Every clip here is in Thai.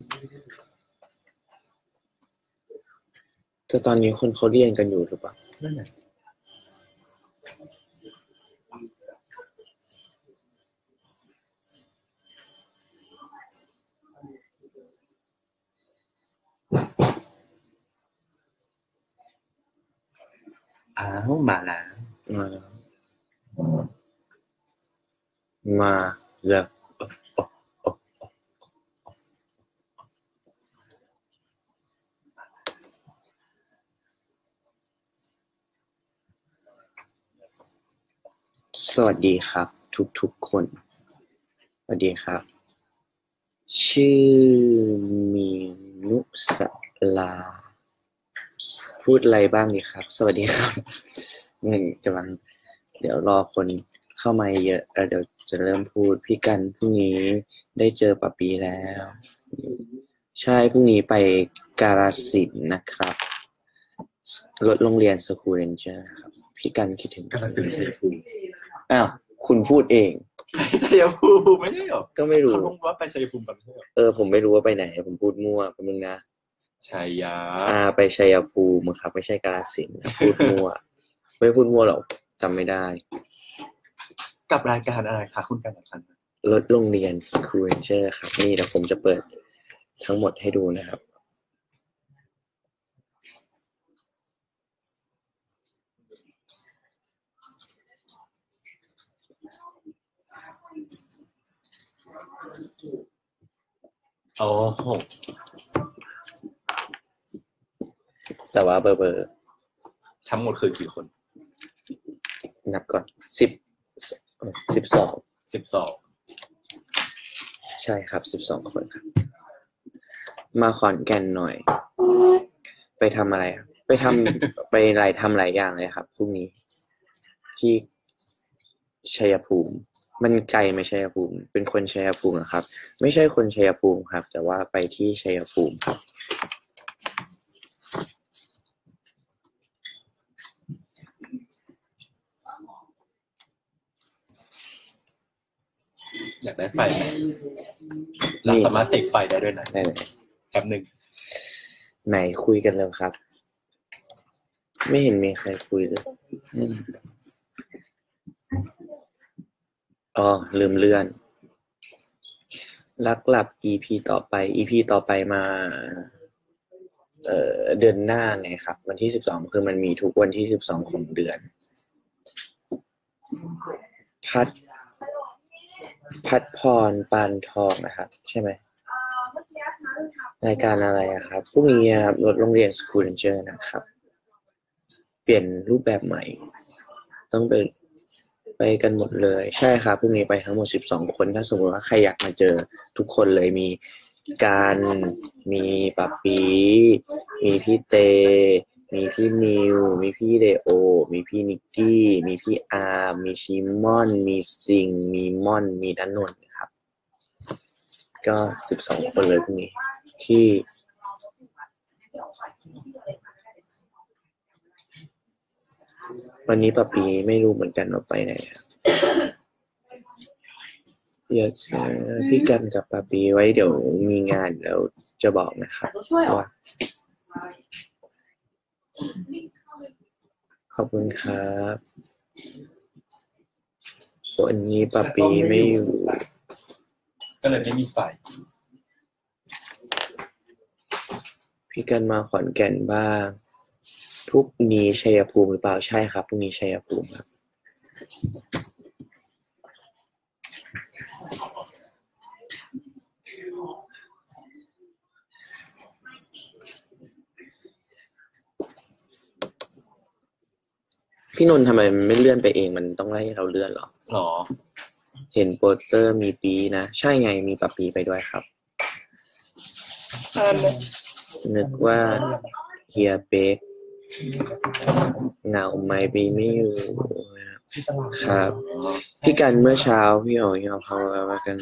แต่ตอนนี้คนเขาเรียนกันอยู่หรือเปล่านั่นแหละอ้าวมาแล้วมาแล้วสวัสดีครับทุกคนสวัสดีครับชื่อมีนุสลาพูดอะไรบ้างดีครับสวัสดีครับกำลังเดี๋ยวรอคนเข้ามาเยอะแล้วเดี๋ยวจะเริ่มพูดพี่กันพรุ่งนี้ได้เจอปะปีแล้วใช่พรุ่งนี้ไปกาฬสินธุ์นะครับรถโรงเรียนสกูเรนเจอร์ครับพี่กันคิดถึงกาฬสินธุ์ชัยภูมิอ้าวคุณพูดเองชัยภูมิไม่ใช่หรอก็ไม่รู้เขาลงว่าไปชัยภูมิกันไม่ใช่หรอผมไม่รู้ว่าไปไหนผมพูดมั่วแป๊บนึงนะชัยยาไปชัยภูมิครับไม่ใช่กาฬสินธุ์พูดมั่วไม่พูดมั่วหรอกจำไม่ได้กับรายการอะไรคะคุณกันนะครับรถโรงเรียน School Ranger ครับนี่เดี๋ยวผมจะเปิดทั้งหมดให้ดูนะครับโอ้โหแต่ว่าเบอร์ทั้งหมดคือกี่คนนับก่อน12ใช่ครับ12คนครับมาขอนแก่นหน่อยไปทำอะไรไปทำไปทำหลายอย่างเลยครับพรุ่งนี้ที่ชัยภูมิมันไกลไหมชัยภูมิเป็นคนชัยภูมินะครับไม่ใช่คนชัยภูมิครับแต่ว่าไปที่ชัยภูมิครับอยากได้ไฟไหมเราสามารถเสกไฟได้ด้วยนะแป๊บนึงไหนคุยกันเลยครับไม่เห็นมีใครคุยเลยลืมเลื่อนลักหลับ EP ต่อไป EP ต่อไปมาเดือนหน้าไงครับวันที่12คือมันมีทุกวันที่12ของเดือนพัดพรปานทองนะครับใช่ไหมรายการอะไรครับพรุ่งนี้ครับรถโรงเรียน School Ranger นะครับเปลี่ยนรูปแบบใหม่ต้องไปกันหมดเลยใช่ครับพรุ่งนี้ไปทั้งหมด12คนถ้าสมมติว่าใครอยากมาเจอทุกคนเลยมีการมีปัปปีมีพี่เตมีพี่มิวมีพี่เดโอมีพี่นิกกี้มีพี่อาร์มีชิมอนมีซิงมีม่อนมีนันนนท์ครับก็12คนเลยพรุ่งนี้ที่วันนี้ปัปปีไม่รู้เหมือนกันว่าไปไหนครับอยากจะพี่กันกับปัปปีไว้เดี๋ยวมีงานแล้วจะบอกนะครับว่าขอบคุณครับวันนี้ปัปปีไม่อยู่ก็เลยไม่มีไฟพี่กันมาขอนแก่นบ้างพรุ่งนี้ชัยภูมิหรือเปล่าใช่ครับพรุ่งนี้ชัยภูมิครับพี่นนท์ทำไมไม่เลื่อนไปเองมันต้องให้เราเลื่อนหรอเห็นโปสเตอร์มีปีนะใช่ไงมีปัปปีไปด้วยครับนึกว่าเฮียเป๊กเหงาไหมปีไม่อยู่ครับพี่กันเมื่อเช้าพี่อ๋อยเขาว่ากัน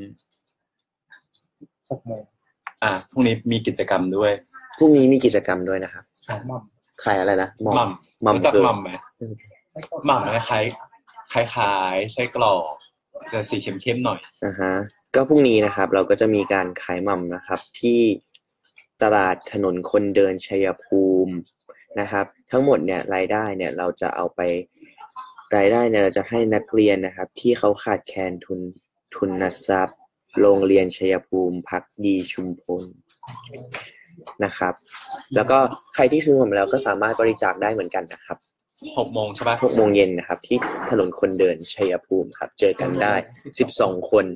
พรุ่งนี้มีกิจกรรมด้วยพรุ่งนี้มีกิจกรรมด้วยนะครับขายอะไรนะหม่ำรู้จักหม่ำไหมหม่ำคล้ายไส้กรอกจะสีเข้มๆหน่อยก็พรุ่งนี้นะครับ เราก็จะมีการขายหม่ำนะครับ ที่ตลาดถนนคนเดินชัยภูมินะครับ ทั้งหมดเนี่ยรายได้เนี่ยเราจะเอาไปรายได้เนี่ยเราจะให้นักเรียนนะครับ ที่เขาขาดแคลนทุนทรัพย์โรงเรียนชัยภูมิภักดีชุมพลนะครับ แล้วก็ใครที่ซื้อหม่ำแล้วก็สามารถบริจาคได้เหมือนกันนะครับ 6 โมงใช่ปะ 6 โมงเย็นนะครับที่ถนนคนเดินชัยภูมิครับเจอกันได้12 คน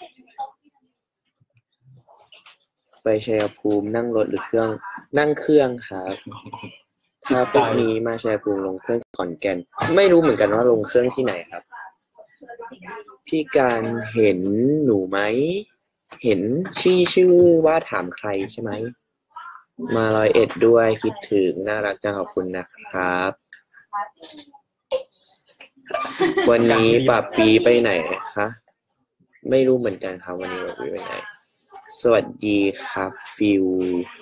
ไปชัยภูมินั่งรถหรือนั่งเครื่องครับถ้าพวกนี้มาชัยภูมิลงเครื่องขอนแก่นไม่รู้เหมือนกันว่าลงเครื่องที่ไหนครับพี่การเห็นหนูไหมเห็นชื่อว่าถามใครใช่ไหมมา101ด้วยคิดถึงน่ารักจังขอบคุณนะครับวันนี้ป่าปีไปไหนคะไม่รู้เหมือนกันครับวันนี้ป่าปีไปไหนสวัสดีครับฟิว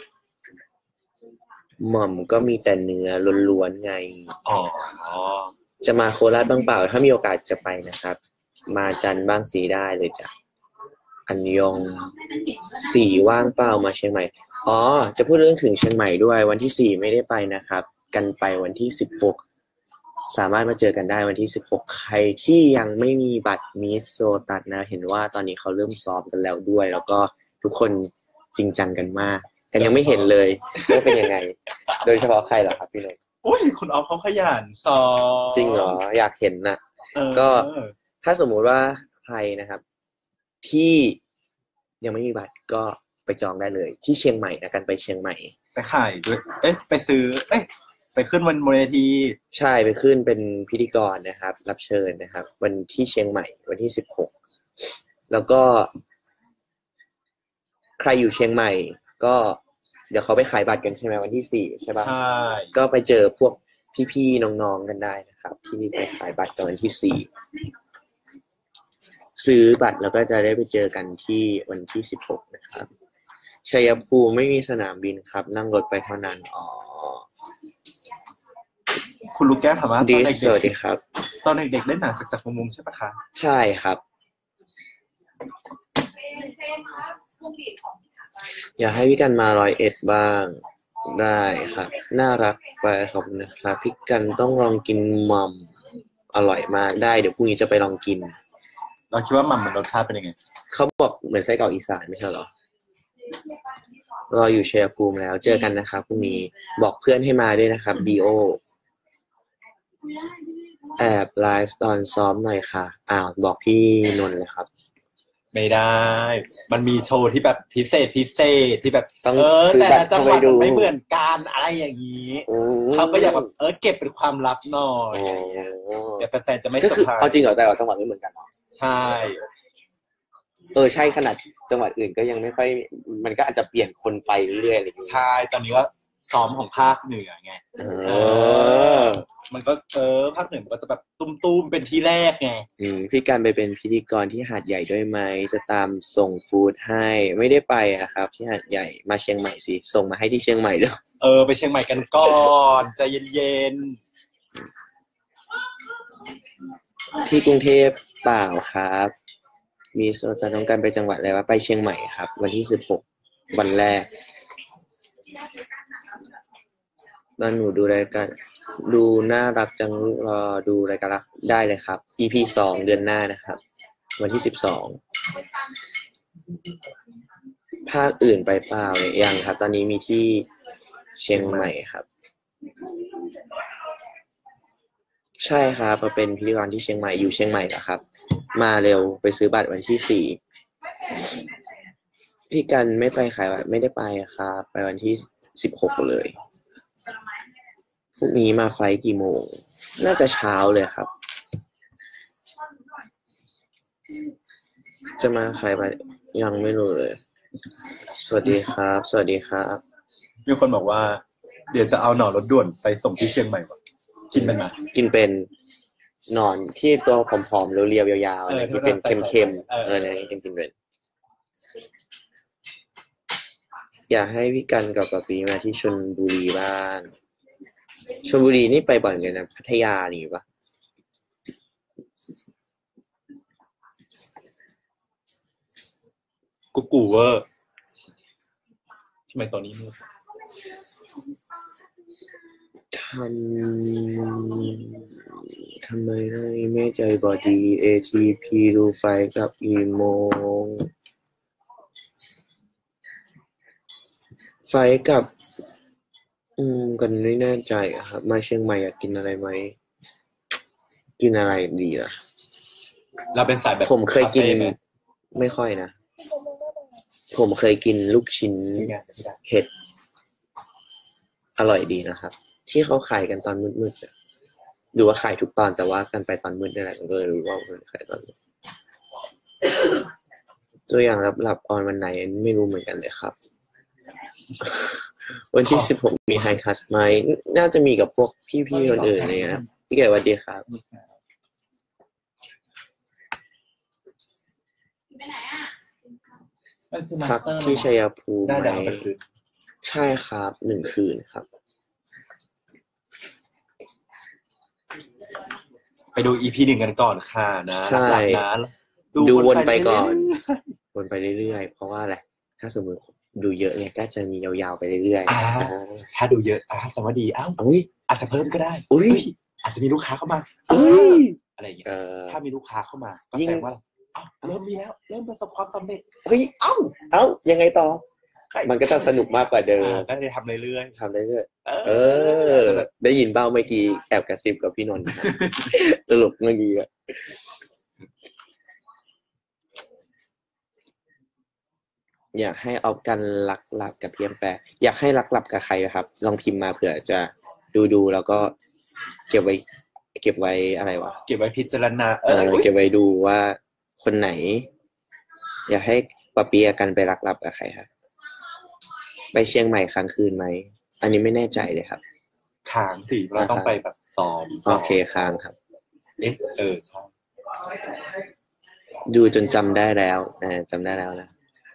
หม่อมก็มีแต่เนื้อล้วนๆไงจะมาโคราชบ้างเปล่าถ้ามีโอกาสจะไปนะครับมาจันทร์บ้างสีได้เลยจ้ะอันยองสีว่างเปล่ามาเชียงใหม่จะพูดเรื่องถึงเชียงใหม่ด้วยวันที่4ไม่ได้ไปนะครับกันไปวันที่16สามารถมาเจอกันได้วันที่16ใครที่ยังไม่มีบัตรมิสโซตัสนะเห็นว่าตอนนี้เขาเริ่มซ้อมกันแล้วด้วยแล้วก็ทุกคนจริงจังกันมากกันยังไม่เห็นเลยว่าเป็นยังไงโดยเฉพาะใครเหรอครับพี่นนท์โอ้ยคุณออฟเขาขยันซ้อมจริงเหรออยากเห็นนะก็ถ้าสมมุติว่าใครนะครับที่ยังไม่มีบัตรก็ไปจองได้เลยที่เชียงใหม่นะกันไปเชียงใหม่ไปขายด้วยไปซื้อไปขึ้นวันเวทีใช่ไปขึ้นเป็นพิธีกรนะครับรับเชิญนะครับวันที่เชียงใหม่วันที่16แล้วก็ใครอยู่เชียงใหม่ก็เดี๋ยวเขาไปขายบัตรกันใช่ไหมวันที่4ใช่ป่ะใช่ก็ไปเจอพวกพี่ๆน้องๆกันได้นะครับที่ไปขายบัตรตอนวันที่4ซื้อบัตรแล้วก็จะได้ไปเจอกันที่วันที่16นะครับชัยภูมิไม่มีสนามบินครับนั่งรถไปเท่านั้นคุณลูกแก้วถามว่าตอนเด็กสวัสดีครับตอนเด็กๆเล่นหนังจากมุมใช่ปะคะใช่ครับอยากให้พี่กันมา101บ้างได้ครับน่ารักไปขอบคุณนะครับพี่กันต้องลองกินมัมอร่อยมากได้เดี๋ยวพรุ่งนี้จะไปลองกินเราคิดว่ามัมมันรสชาติเป็นยังไงเขาบอกเหมือนไส้กรอกอีสานไม่ใช่เหรอรออยู่ชัยภูมิแล้วเจอกันนะครับพรุ่งนี้บอกเพื่อนให้มาด้วยนะครับบีโอแอบไลฟ์ตอนซ้อมหน่อยค่ะบอกพี่นนท์เลยครับไม่ได้มันมีโชว์ที่แบบพิเศษที่แบบต้องซื้อบัตรจังหวัดไม่เหมือนกันอะไรอย่างนี้เขาก็อยากแบบเก็บเป็นความลับหน่อยเดี๋ยวแฟนๆจะไม่สบายเอาจริงเหรอแต่ละจังหวัดไม่เหมือนกันใช่ใช่ขนาดจังหวัดอื่นก็ยังไม่ค่อยมันก็อาจจะเปลี่ยนคนไปเรื่อยๆอะไรอย่างเงี้ยใช่ตอนนี้ก็ซ้อมของภาคเหนือไงมันก็ภาคเหนือมันก็จะแบบตุ้มๆเป็นที่แรกไงพี่การไปเป็นพิธีกรที่หาดใหญ่ด้วยไหมจะตามส่งฟู้ดให้ไม่ได้ไปอะครับที่หาดใหญ่มาเชียงใหม่สิส่งมาให้ที่เชียงใหม่ด้วยไปเชียงใหม่กันก่อนใจเย็นๆที่กรุงเทพเปล่าครับมีโซนต้องการไปจังหวัดอะไรวะไปเชียงใหม่ครับวันที่16วันแรกบ้านหนูดูรายการดูน่ารักจังรอดูรายการได้เลยครับ EP 2เดือนหน้านะครับวันที่12ภาคอื่นไปเปล่ายังครับตอนนี้มีที่เชียงใหม่ครับใช่ครับมาเป็นพิธีกรที่เชียงใหม่อยู่เชียงใหม่นะครับมาเร็วไปซื้อบัตรวันที่4พี่กันไม่ไปขายบัตรไม่ได้ไปครับไปวันที่16เลยพรุ่งนี้มาไฟกี่โมงน่าจะเช้าเลยครับจะมาขายบัตรยังไม่รู้เลยสวัสดีครับสวัสดีครับมีคนบอกว่าเดี๋ยวจะเอาหน่อรถด่วนไปส่งที่เชียงใหม่ว่ะกินเป็นไหมกินเป็นหนอนที่ตัวผอมๆเรียวๆยาวๆอะไรที่เป็นเค็มๆอะไรกินเป็นอยากให้พี่กันกับปะปีมาที่ชลบุรีบ้างชลบุรีนี่ไปบ่อยกันนะพัทยานี่ปะกูเวอร์ทำไมตัวนี้มืดทำไมไม่ใจบอดี ATP ดูไฟกับอีโมงไฟกับกันไม่แน่ใจครับมาเชียงใหม่อยากกินอะไรไหมกินอะไรดีล่ะเราเป็นสายแบบผมเคยกินไม่ค่อยนะผมเคยกินลูกชิ้นเห็ดอร่อยดีนะครับที่เขาขายกันตอนมืดๆดูว่าขายทุกตอนแต่ว่ากันไปตอนมืดนี่แหละก็เลยรู้ว่ามันขายตอนมืดตัวอย่างหลับออนวันไหนไม่รู้เหมือนกันเลยครับวันที่16มีไฮทัชไหมน่าจะมีกับพวกพี่ๆคนอื่นอะไรเงี้ยพี่เก๋สวัสดีครับพักที่ชัยภูมิไหมใช่ครับ1 คืนครับไปดู EP 1กันก่อนค่ะนะใช่ดูวนไปก่อนวนไปเรื่อยๆเพราะว่าอะไรถ้าสมมติดูเยอะเนี่ยก็จะมียาวๆไปเรื่อยๆถ้าดูเยอะแต่ว่าดีอาจจะเพิ่มก็ได้อาจจะมีลูกค้าเข้ามาอะไรอย่างเงี้ยถ้ามีลูกค้าเข้ามาก็แสดงว่าเริ่มมีแล้วเริ่มประสบความสำเร็จยังไงต่อมันก็จะสนุกมากกว่าเดิมก็ได้ทำเรื่อยๆได้ยินเบ้าเมื่อกี้แอบกระซิบกับพี่นนท์ตลกเมื่อกี้อยากให้เอากันลักลับกับเพียงแปรอยากให้ลักลับกับใครครับลองพิมพ์มาเผื่อจะดูแล้วก็เก็บไว้อะไรวะเก็บไว้พิจารณาเก็บไว้ดูว่าคนไหนอยากให้ปะเปียกันไปลักลับกับใครครับไปเชียงใหม่ค้างคืนไหมอันนี้ไม่แน่ใจเลยครับค้างสิเราต้องไปแบบซ้อมโอเคค้างครับใช่ดูจนจำได้แล้วจำได้แล้วนะ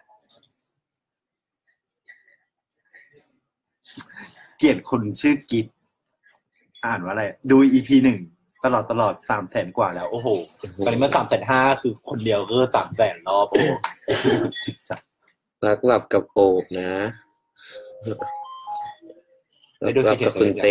เกลียดคนชื่อกิฟอ่านว่าอะไรดู EP 1ตลอด300,000 กว่าแล้วโอ้โหตอนนี้มัน350,000คือคนเดียวก็300,000 รอบโอ้จิตจัดรักหลับกับโอบนะรักหลับกับคุณเต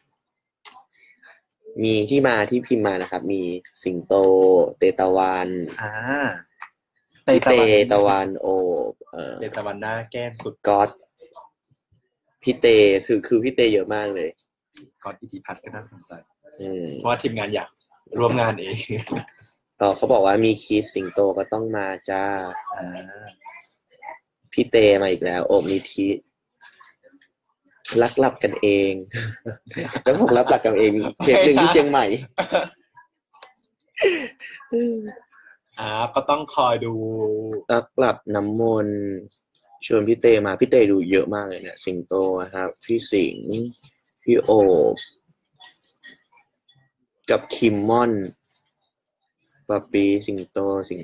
มีที่มาที่พิมพ์มานะครับมีสิงโตเตตะวันเตตะวันโอบเตตะวันหน้าแก้มสุดก๊อตพี่เตคือพี่เตเยอะมากเลยก๊อตอิทธิพัฒน์ก็น่าสนใจเพราะว่าทีมงานอยากร่วมงานเองเขาบอกว่ามีคีสสิงโตก็ต้องมาจ้าพี่เตมาอีกแล้วโอบนิธิลักลับกันเองแล้วผมลับกันเองเช็คหนึ่งที่เชียงใหม่ก็ต้องคอยดูลักลับน้ำมนต์ชวนพี่เตมาพี่เตดูเยอะมากเลยเนี่ยสิงโตนะครับพี่สิงห์พี่โอบกับคิมมอนปะปีสิงโต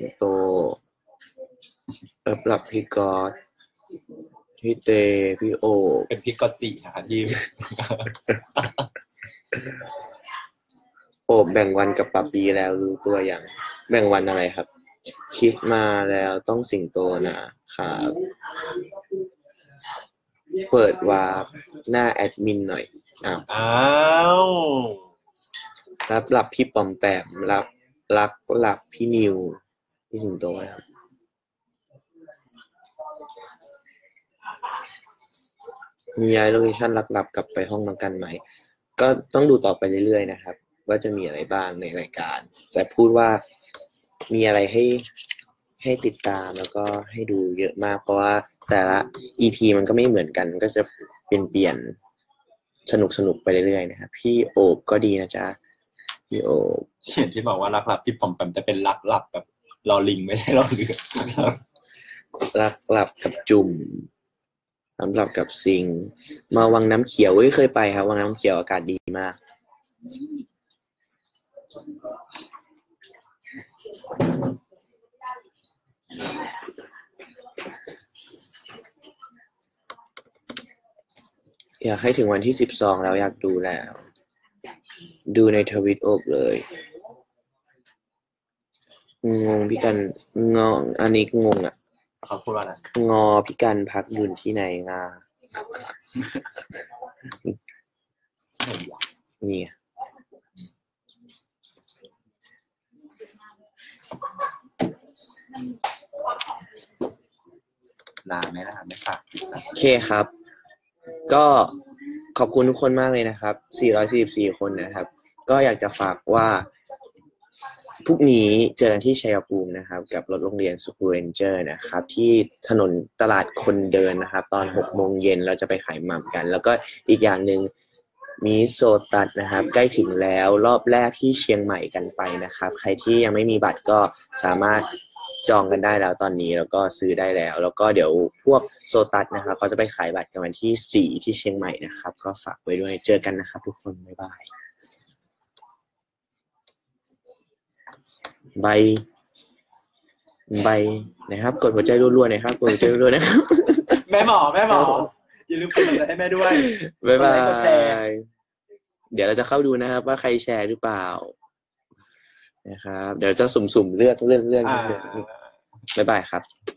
หลับพี่กอดพี่เตพี่โอเป็นพี่กอจินะคะทีมโอบแบ่งวันกับปะปีแล้วรู้ตัวอย่างแบ่งวันอะไรครับคิดมาแล้วต้องสิงโตนะครับเปิดวาร์ปหน้าแอดมินหน่อยรับหลับพี่ปอมแปมรับหลับพี่นิวพี่สิงโตครับมีย้ายโลเคชั่นหลับกลับไปห้องน้องกันไหมก็ต้องดูต่อไปเรื่อยๆนะครับว่าจะมีอะไรบ้างในรายการแต่พูดว่ามีอะไรให้ติดตามแล้วก็ให้ดูเยอะมากเพราะว่าแต่ละ EP มันก็ไม่เหมือนกันก็จะเปลี่ยนสนุกไปเรื่อยๆนะครับพี่โอบก็ดีนะจ๊ะพี่โอบเขียนที่บอกว่ารักหลับพี่ปอมแปมแต่เป็นรักหลับแบบรอลิงไม่ใช่รอเรือรักหลับกับจุ่มสำหรับกับซิงมาวังน้ำเขียวเคยไปครับวังน้ำเขียวอากาศดีมากอยากให้ถึงวันที่12แล้วอยากดูแล้วดูในทวิตโอบเลยงงพี่กันงงอันนี้งงเขาพูดว่าอะไรงอพี่กันพักยืนที่ไหนงาไม่อยากนี่ลาไม่ฝากติดตามโอเคครับ ก็ขอบคุณทุกคนมากเลยนะครับ444คนนะครับ ก็อยากจะฝากว่าพรุ่งนี้เจอกันที่ชัยภูมินะครับ กับรถโรงเรียน School Ranger นะครับ ที่ถนนตลาดคนเดินนะครับ ตอน6 โมงเย็นเราจะไปขายหม่ำกัน แล้วก็อีกอย่างหนึ่งมีโซตัสนะครับ ใกล้ถึงแล้วรอบแรกที่เชียงใหม่กันไปนะครับ ใครที่ยังไม่มีบัตรก็สามารถจองกันได้แล้วตอนนี้แล้วก็ซื้อได้แล้ว แล้วก็เดี๋ยวพวกโซตัสนะครับเขาจะไปขายบัตรกันวันที่4ที่เชียงใหม่นะครับ ก็ฝากไว้ด้วยเจอกันนะครับ ทุกคนบ๊ายบายใบนะครับกดหัวใจรัวๆหน่อยครับกดหัวใจรัวๆนะครับแม่หมออย่าลืมกดไลค์ให้แม่ด้วยบ๊ายบากดไลค์กดแชร์ยเดี๋ยวเราจะเข้าดูนะครับว่าใครแชร์หรือเปล่านะครับเดี๋ยวจะสุ่มๆเลือกอ่าบ๊ายบายครับ